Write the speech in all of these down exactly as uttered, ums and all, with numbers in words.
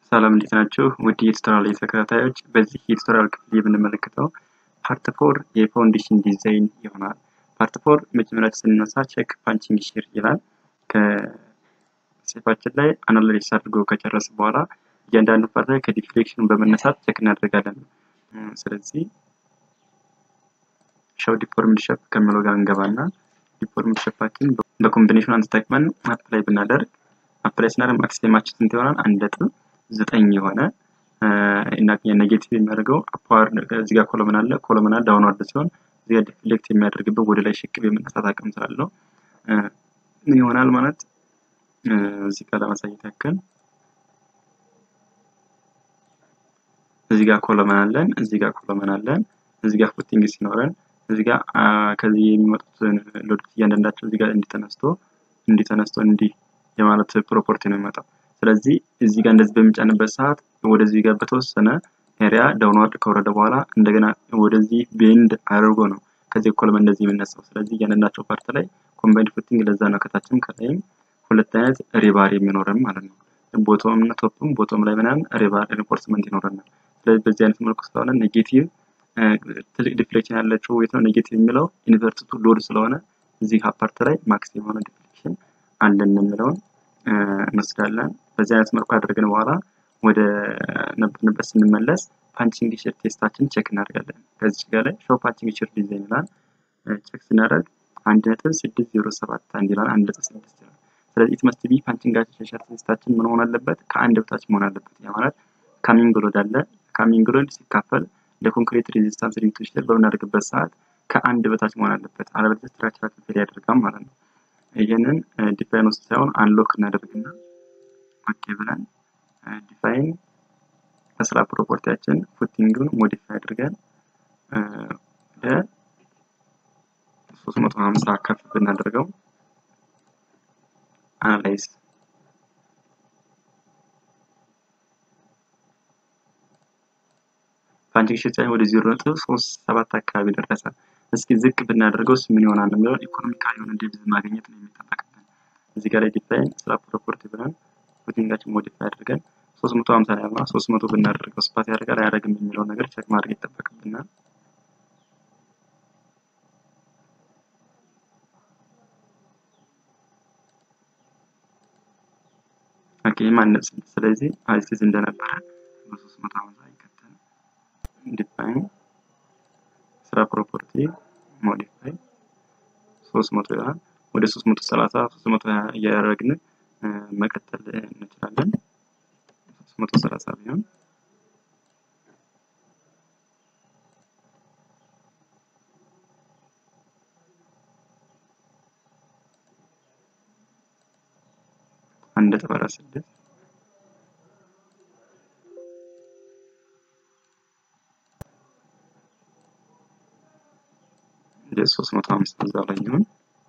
ሰላም እንዴት ናችሁ? ውድ የቱቶሪያል ተከታታዮች፣ በዚህ የቱቶሪያል ክፍል የምንመለከተው ፓርት ፎር የፋውንዴሽን ዲዛይን ይሆናል። ፓርት ፎር መጀመሪያ ስንነሳ ቼክ ፓንቺንግ ሺር ይላል። ከሴፋችን ላይ አናላይዝ አድርጎ ከጨረሰ በኋላ እያንዳንዱ ፓርት ላይ ከዲፍሌክሽኑ በመነሳት ቼክ እናደርጋለን። ስለዚህ ሾው ዲፎርምድ ሼፕ ከሚለው ጋር እንገባና ዲፎርምድ ሼፓችን በኮምቢኔሽን አንተጠቅመን አፕላይ ብናደርግ አፕላይ ስናደርግ ማክሲመማችን ስንት ይሆናል? አንድ ነጥብ ዘጠኝ የሆነ እና ኔጌቲቭ የሚያደርገው አፕዋርድ እዚህ ጋር ኮሎመን አለ ኮሎመን አለ ዳውንዋርድ ሲሆን እዚህ ጋር ዲፍሌክት የሚያደርግበት ወደ ላይ ሽቅብ የመነሳት አቅም ስላለው ምን ይሆናል ማለት እዚህ ጋር ለማሳየት ያክል እዚህ ጋር ኮሎመን አለን እዚህ ጋር ኮሎመን አለን እዚህ ጋር ፉቲንግ ሲኖረን እዚህ ጋር ከዚህ የሚመጡት ሎድ እያንዳንዳቸው እዚህ ጋር እንዲተነስቶ እንዲተነስቶ እንዲ የማለት ፕሮፐርቲ ነው የሚመጣው። ስለዚህ እዚህ ጋር እንደዚህ በሚጫንበት ሰዓት ወደዚህ ጋር በተወሰነ ኤሪያ ዳውንዋርድ ከወረደ በኋላ እንደገና ወደዚህ ቤንድ አድርጎ ነው ከዚህ ኮሎመን እንደዚህ የሚነሳው። ስለዚህ እያንዳንዳቸው ፓርት ላይ ኮምባይንድ ፉቲንግ ለዛ ነው ከታችም ከላይም ሁለት አይነት ሪባር የሚኖረን ማለት ነው። ቦቶም እና ቶፕም ቦቶም ላይ ምናምን ሪባር ሪንፎርስመንት ይኖረናል። ስለዚህ በዚህ አይነት መልኩ ስለሆነ ኔጌቲቭ ትልቅ ዲፍሌክሽን ያለችው የት ነው ኔጌቲቭ የሚለው ኢንቨርት ቱ ሎድ ስለሆነ እዚህ ፓርት ላይ ማክሲመም የሆነ ዲፍሌክሽን አለን የሚለውን እንወስዳለን። በዚህ አይነት መልኩ አድርገን በኋላ ወደ ነበርንበት ስንመለስ ፓንቺንግ ሺር ቴስታችን ቼክ እናደርጋለን። ከዚህ ጋር ላይ ሾው ፓንቺንግ ሺር ዲዛይን ይላል። ቼክ ስናደርግ አንድ ነጥብ ስድስት ዜሮ ሰባት አንድ ይላል አንድ ነጥብ ስድስት ይላል። ስለዚህ ኢት መስት ቢ ፓንቺንግ ሺር ቴስታችን ምን መሆን አለበት? ከአንድ በታች መሆን አለበት። ያ ማለት ካሚንግ ሎድ አለ ካሚንግ ሎድ ሲካፈል ለኮንክሪት ሬዚስታንስ ሊሚቴሽን ሼር በምናደርግበት ሰዓት ከአንድ በታች መሆን አለበት። አለበለዚያ ስትራክቸራል ፌል ያደርጋል ማለት ነው። ይሄንን ዲፋይን ውስጥ ሳይሆን አንሎክ እናደርግና ኦኬ ብለን ዲፋይን ከስራ ፕሮፐርቲያችን ፉቲንግን ሞዲፋይ አድርገን ለ ሶስት መቶ ሀምሳ ከፍ ብናደርገው አናላይዝ ፓንቺንግ ሺር ወደ ዜሮ ነጥብ ሶስት ሰባት አካባቢ ደረሰ። እስኪ ዝቅ ብናደርገውስ ምን ይሆናል የሚለው ኢኮኖሚካሊ የሆነ ዴፕዝ ማግኘት ነው የሚጠበቅብን። እዚህ ጋር ላይ ዲፋይን ስራ ፕሮፐርቲ ብለን ፉቲንጋችን ሞዲፋይ አድርገን ሶስት መቶ ሀምሳ ላይ አማ ሶስት መቶ ብናደርገው ስፓት ያደርጋል አያደርግም የሚለው ነገር ቼክ ማድረግ ይጠበቅብናል። ኦኬ ማነጽ ስለዚህ አይሲስ እንደነበረ ሶስት መቶ ሀምሳ ይከተል ዲፋይን ስራ ፕሮፐርቲ ሞዲፋይ ሶስት መቶ ይላል ወደ ሶስት መቶ ሰላሳ ሶስት መቶ እያደረግን መቀጠል እንችላለን። ሶስት መቶ ሰላሳ ቢሆን አንድ ነጥብ አራት ስድስት ሶስት መቶ ሀምሳ እዛው ላይ ነው።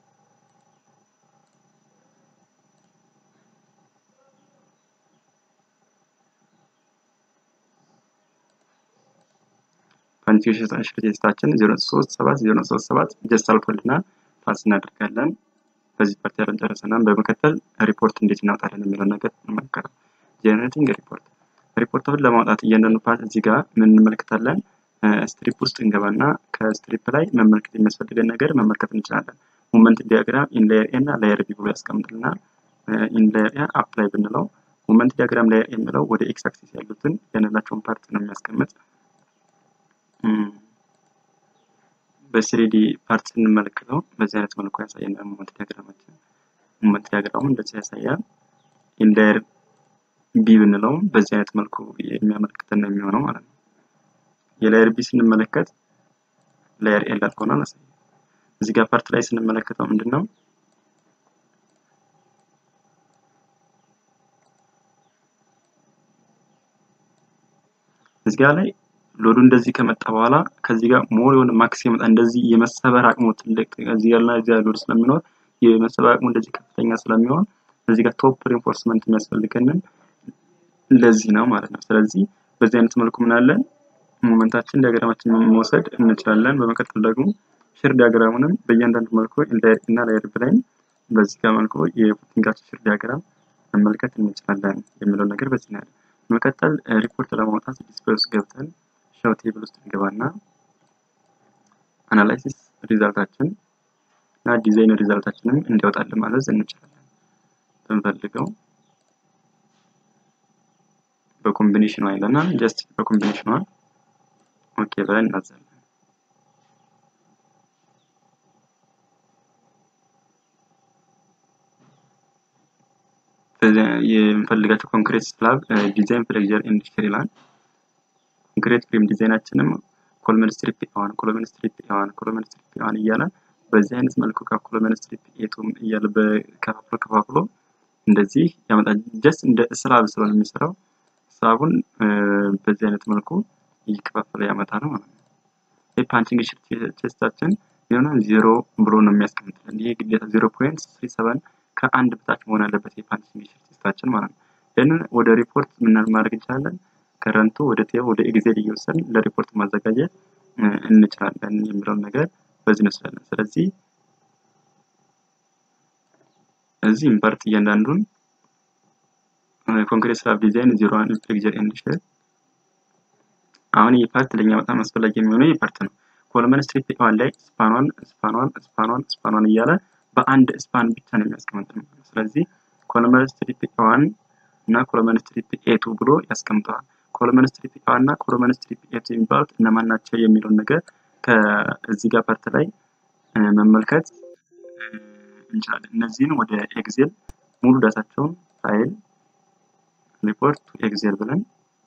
ፓንቺንግ ሺር ቴስታችን ዜሮ ነጥብ ሶስት ሰባት ዜሮ ነጥብ ሶስት ሰባት ጀስት አልፎልና ፓስ እናደርጋለን። በዚህ ፓርት ያለን ጨርሰናል። በመከተል ሪፖርት እንዴት እናውጣለን የሚለው ነገር እንመለከታለን። ጀነሬቲንግ ሪፖርት ሪፖርቱን ለማውጣት እያንዳንዱ ፓርት እዚህ ጋር ምን እንመለከታለን? ስትሪፕ ውስጥ እንገባና ከስትሪፕ ላይ መመልከት የሚያስፈልገን ነገር መመልከት እንችላለን። ሞመንት ዲያግራም ኢን ሌየር ኤ እና ሌየር ቢ ብሎ ያስቀምጥልናል። ኢን ሌየር ኤ አፕላይ ብንለው ሞመንት ዲያግራም ሌየር ኤ የሚለው ወደ ኤክስ አክሲስ ያሉትን ያንላቸውን ፓርት ነው የሚያስቀምጥ። በስሪዲ ፓርት እንመለከተው በዚህ አይነት መልኩ ያሳየናል። ሞመንት ዲያግራማችን ሞመንት ዲያግራሙ እንደዚህ ያሳያል። ኢን ሌየር ቢ ብንለው በዚህ አይነት መልኩ የሚያመለክተን ነው የሚሆነው ማለት ነው። የሌየር ቢ ስንመለከት ሌየር ኤ ላይ ሆነ ነው። እዚህ ጋር ፓርት ላይ ስንመለከተው ምንድነው እዚህ ጋር ላይ ሎዱ እንደዚህ ከመጣ በኋላ ከዚህ ጋር ሞር የሆነ ማክሲመም እንደዚህ የመሰበር አቅሙ ትልቅ እዚህ ጋር ላይ ሎድ ስለሚኖር የመሰበር አቅሙ እንደዚህ ከፍተኛ ስለሚሆን እዚህ ጋር ቶፕ ሪንፎርስመንት የሚያስፈልገንን ለዚህ ነው ማለት ነው። ስለዚህ በዚህ አይነት መልኩ ምን አለን ሞመንታችን ዲያግራማችን መውሰድ እንችላለን። በመቀጠል ደግሞ ሺር ዲያግራሙንም በእያንዳንዱ መልኩ ኢንላይር እና ላየር ብለን በዚህ ጋር መልኩ የፉቲንጋችን ሺር ዲያግራም መመልከት እንችላለን የሚለው ነገር በዚህ ነው። በመቀጠል ሪፖርት ለማውጣት ዲስፕሌይ ውስጥ ገብተን ሾው ቴብል ውስጥ እንገባና አናላይሲስ ሪዛልታችን እና ዲዛይን ሪዛልታችንን እንዲያወጣልን ማዘዝ እንችላለን። በመፈልገው በኮምቢኔሽኑ አይለና ጀስት በኮምቢኔሽኑ ኦኬ ብለን እናዛለን። የምፈልጋቸው ኮንክሪት ስላብ ዲዛይን ፍሌክቸር ኢንዱስትሪ ይላል። ኮንክሪት ፍሬም ዲዛይናችንም ኮለመን ስትሪፕ ኤ1 ኮለመን ስትሪፕ ኤ1 ኮለመን ስትሪፕ ኤ1 እያለ በዚህ አይነት መልኩ ከኮለመን ስትሪፕ ኤ2 እያለ በከፋፍሎ ከፋፍሎ እንደዚህ ያመጣል። ጀስት እንደ ስላብ ስለሆነ የሚሰራው ስላቡን በዚህ አይነት መልኩ ይከፋፈለ ያመጣል ማለት ነው። የፓንቺንግ ቼስታችን የሆነ ዜሮ ብሎ ነው የሚያስቀምጥልን። ይሄ ግዴታ ዜሮ ፖይንት ስሪ ሰቨን ከአንድ በታች መሆን አለበት የፓንቺንግ ቼስታችን ማለት ነው። ይሄንን ወደ ሪፖርት ምን ማድረግ እንችላለን? ከረንቱ ወደ ቴብ ወደ ኤግዜል እየወሰድን ለሪፖርት ማዘጋጀት እንችላለን የሚለው ነገር በዚህ ነው ስላለን። ስለዚህ እዚህ ኢምፖርት እያንዳንዱን ኮንክሪት ስላብ ዲዛይን ዜሮ ዋን ፍሌክቸር ኢንዱስትሪ አሁን ይሄ ፓርት ለኛ በጣም አስፈላጊ የሚሆነው ይሄ ፓርት ነው። ኮለመን ስትሪፕ ኤ1 ላይ ስፓን ዋን ስፓን ዋን ስፓን ዋን ስፓን ዋን እያለ በአንድ ስፓን ብቻ ነው የሚያስቀምጠው። ስለዚህ ኮለመን ስትሪፕ ኤ1 እና ኮለመን ስትሪፕ ኤ2 ብሎ ያስቀምጠዋል። ኮለመን ስትሪፕ ኤ1 እና ኮለመን ስትሪፕ ኤ2 የሚባሉት እነማን ናቸው የሚለውን ነገር ከዚህ ጋር ፓርት ላይ መመልከት እንችላለን። እነዚህን ወደ ኤግዜል ሙሉ ዳታቸውን ፋይል ሪፖርት ቱ ኤግዜል ብለን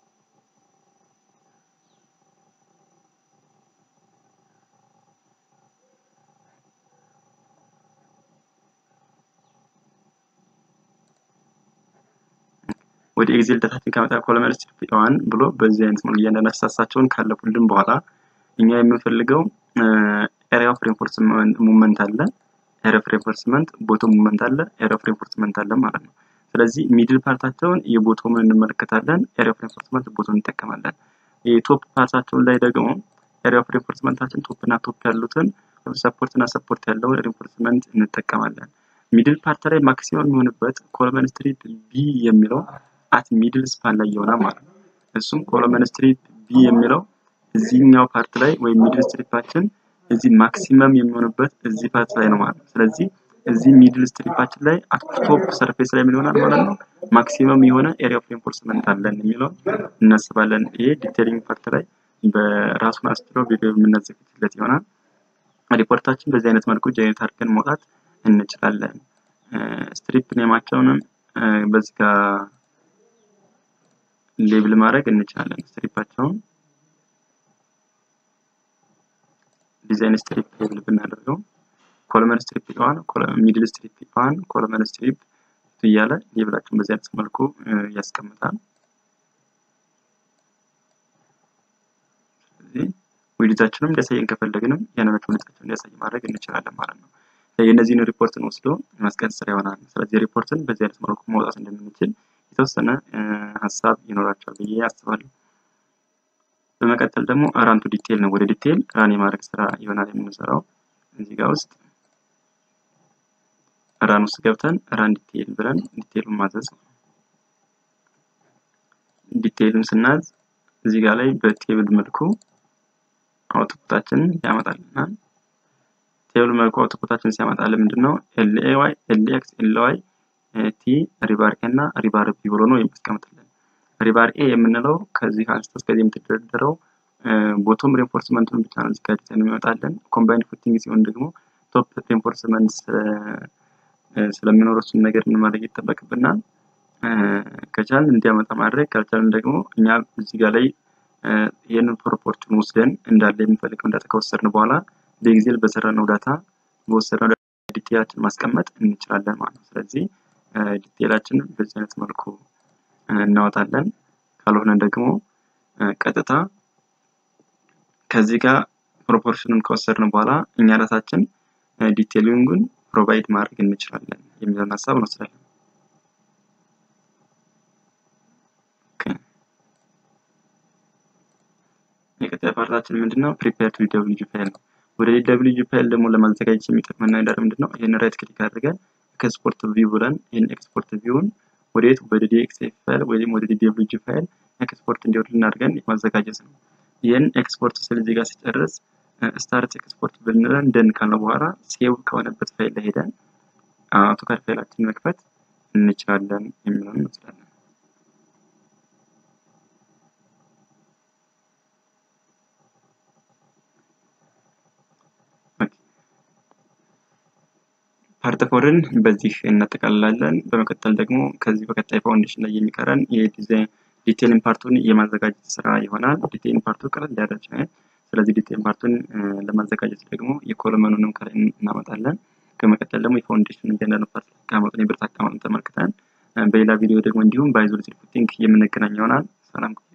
ወደ ኤግዜል ዳታችን ካመጣ ኮለመን ስትሪፕ ኤ1 ብሎ በዚህ አይነት መልኩ እያንዳንዱ አስተሳሰባቸውን ካለፉልን በኋላ እኛ የምንፈልገው ኤሪያ ኦፍ ሪኢንፎርስመንት ሙቭመንት አለ፣ ኤሪያ ኦፍ ሪኢንፎርስመንት ቦቶም ሙቭመንት አለ፣ ኤሪያ ኦፍ ሪኢንፎርስመንት አለ ማለት ነው። ስለዚህ ሚድል ፓርታቸውን የቦቶምን እንመለከታለን፣ ኤሪያ ኦፍ ሪኢንፎርስመንት ቦቶም እንጠቀማለን። የቶፕ ፓርታቸውን ላይ ደግሞ ኤሪያ ኦፍ ሪኢንፎርስመንታችን ቶፕ እና ቶፕ ያሉትን ሰፖርት እና ሰፖርት ያለው ሪኢንፎርስመንት እንጠቀማለን። ሚድል ፓርት ላይ ማክሲመም የሚሆንበት ኮለመን ስትሪፕ ቢ የሚለው አት ሚድል ስፓን ላይ ይሆናል ማለት ነው። እሱም ኮለመን ስትሪፕ ቢ የሚለው እዚህኛው ፓርት ላይ ወይ ሚድል ስትሪፓችን እዚህ ማክሲመም የሚሆንበት እዚህ ፓርት ላይ ነው ማለት ነው። ስለዚህ እዚህ ሚድል ስትሪፓችን ላይ አት ቶፕ ሰርፌስ ላይ ምን ይሆናል ማለት ነው? ማክሲመም የሆነ ኤሪያ ኦፍ ሪኢንፎርስመንት አለን የሚለው እናስባለን። ይሄ ዲቴይሊንግ ፓርት ላይ በራሱን አስትሮ ቪዲዮ የምናዘጋጅለት ይሆናል። ሪፖርታችን በዚህ አይነት መልኩ ጀነሬት አድርገን መውጣት እንችላለን። ስትሪፕ ኔማቸውንም በዚህ ጋር ሌብል ማድረግ እንችላለን። ስትሪፓቸውን ዲዛይን ስትሪፕ ሌብል ብናደርገው ኮለመን ስትሪፕ ኤ1 ኮለመን ሚድል ስትሪፕ ኤ1 ኮለመን ስትሪፕ እያለ ሌብላቸውን በዚህ አይነት መልኩ ያስቀምጣል። ስለዚህ ዊድዛችንም እንዲያሳየን ከፈለግንም ያንንም ዊድዛቸውን እንዲያሳይ ማድረግ እንችላለን ማለት ነው። የነዚህን ሪፖርትን ወስዶ ማስቀመጥ ስራ ይሆናል። ስለዚህ ሪፖርትን በዚህ አይነት መልኩ ማውጣት እንደምንችል የተወሰነ ሐሳብ ይኖራቸዋል ብዬ አስባለሁ። በመቀጠል ደግሞ ራን ቱ ዲቴይል ነው። ወደ ዲቴይል ራን የማድረግ ስራ ይሆናል የምንሰራው። እዚህ ጋር ውስጥ ራን ውስጥ ገብተን ራን ዲቴይል ብለን ዲቴይሉን ማዘዝ ነው። ዲቴይሉን ስናዝ እዚህ ጋር ላይ በቴብል መልኩ አውትፑታችንን ያመጣልናል። ቴብል መልኩ አውትፑታችንን ሲያመጣልን ምንድነው ኤልኤዋይ ኤልኤክስ ኤልዋይ ቲ ሪባር ኤ እና ሪባር ቢ ብሎ ነው የሚያስቀምጥልን። ሪባር ኤ የምንለው ከዚህ አንስቶ እስከዚህ የምትደረደረው ቦቶም ሪኢንፎርስመንቱን ብቻ ነው እዚህ ጋር ዲዛይን የሚመጣልን። ኮምባይንድ ፉቲንግ ሲሆን ደግሞ ቶፕ ሪኢንፎርስመንት ስለሚኖረው እሱን ነገር ምን ማድረግ ይጠበቅብናል? ከቻልን እንዲያመጣ ማድረግ፣ ካልቻልን ደግሞ እኛ እዚህ ጋር ላይ ይሄንን ፕሮፖርሽን ወስደን እንዳለ የምንፈልገው ዳታ ከወሰድን በኋላ በኤግዜል በሰራነው ዳታ በወሰድነው ዲቴይላችን ማስቀመጥ እንችላለን ማለት ነው። ስለዚህ ዲቴይላችንን በዚህ አይነት መልኩ እናወጣለን። ካልሆነ ደግሞ ቀጥታ ከዚህ ጋር ፕሮፖርሽኑን ከወሰድን በኋላ እኛ ራሳችን ዲቴይሊንጉን ፕሮቫይድ ማድረግ እንችላለን የሚለውን ሐሳብ እንወስዳለን። የቀጣይ ፓርታችን ምንድነው? ፕሪፔር ቱ ደብሊው ጂ ፋይል ነው። ወደ ደብሊው ጂ ፋይል ደግሞ ለማዘጋጀት የሚጠቅመን ነገር ምንድነው? ይሄን ራይት ክሊክ አድርገን ኤክስፖርት ቪው ብለን ይሄን ኤክስፖርት ቪውን ወዴት ወደ ዲኤክስኤፍ ፋይል ወይም ወደ ዲደብሊውጂ ፋይል ኤክስፖርት እንዲወርድልን አድርገን ማዘጋጀት ነው። ይህን ኤክስፖርት ስል እዚህ ጋር ሲጨርስ ስታርት ኤክስፖርት ብንለን ደን ካለ በኋላ ሴቭ ከሆነበት ፋይል ላይ ሄደን አውቶካድ ፋይላችንን መክፈት እንችላለን የሚለውን እንወስዳለን። ፓርት ፎርን በዚህ እናጠቃልላለን። በመቀጠል ደግሞ ከዚህ በቀጣይ ፋውንዴሽን ላይ የሚቀረን የዲዛይን ዲቴይል ፓርቱን የማዘጋጀት ስራ ይሆናል። ዲቴይል ፓርቱ ቀለል ያለች ነው። ስለዚህ ዲቴይል ፓርቱን ለማዘጋጀት ደግሞ የኮለመኑንም ከላይ እናመጣለን። ከመቀጠል ደግሞ የፋውንዴሽን እያንዳንዱ ፓርት አቀማመጡን የብረት አቀማመጡን ተመልክተን በሌላ ቪዲዮ ደግሞ እንዲሁም በአይዞሌትድ ፉቲንግ የምንገናኝ ይሆናል። ሰላም።